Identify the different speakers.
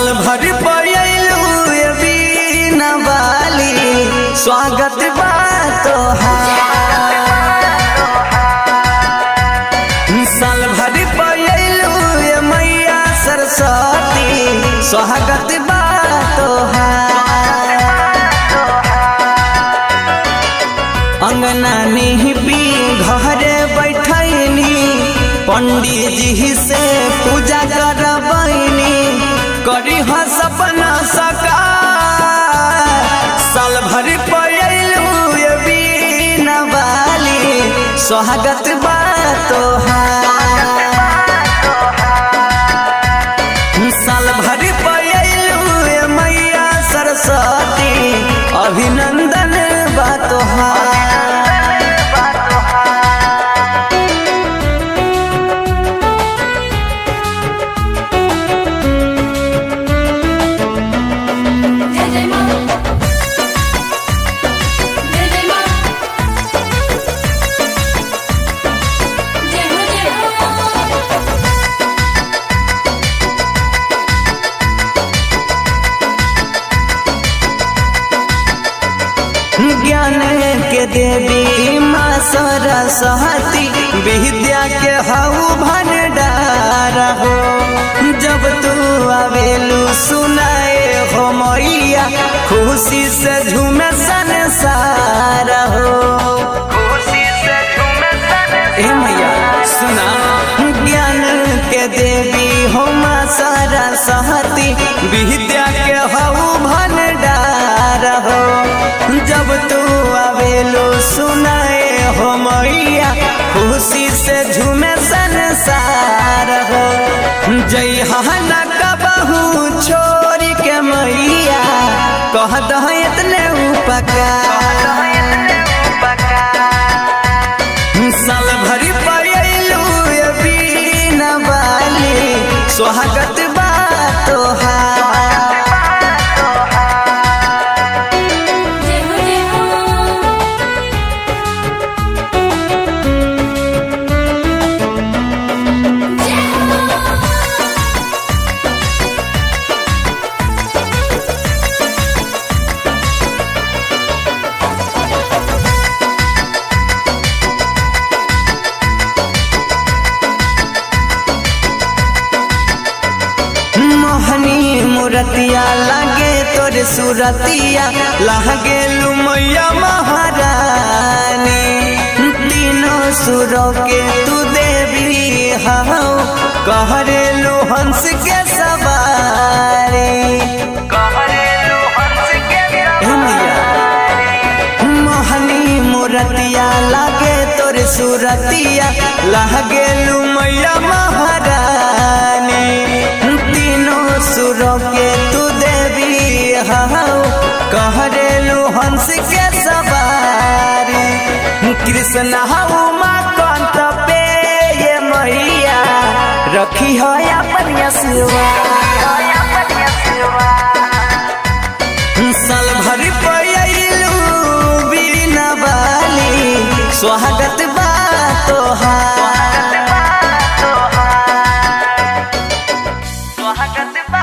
Speaker 1: भर पयलू बीना वाली स्वागत बा तोहार। साल भर पयलू मैया सरस्वती स्वागत बा तोहार। अंगना निपी घरे बैठनी पंडित जी से पूजा करबैनी करी हाँ सपना साकार। साल भर पयलू बीना वाली स्वागत बा तोहार। साल भर पयलू मैया सरस्वती अभिनंदन बा तोहार। ज्ञान के देवी माँ सरस्वती विद्या के हऊ भंडार हो। जब तू आवेलू सुनाए हो मैया खुशी से झूमे संसार हो। ए मैया सुना ज्ञान के देवी हो माँ सरस्वती विद्या के हऊ भंडार हो। जब तू आवेलू सुनाए हो मैया खुशी से झूमे संसार हो। जय हना कबहू छोड़ के मैया कह दह इतने उपकार। साल भर पयलू बीना वाली स्वागत बा तोहार। मोहनी मूर्तिया लागे तोर सूरतिया लागे लू मैया महारानी। तीनों सुरों के तू देवी हो कहरेलू हंस के सवारी। मोहनी मूर्तिया लागे तोर सूरतिया लागे लू मैया महारानी। तीनों सुरों के तू देवी हो कहरेलू हंस के सवारी। कृष्ण हऊ माँ कंठ पे ये मैया रखी हो अपन सिवा। साल भर पयलू बीना वाली स्वागत बा तोहार। स्वागत बा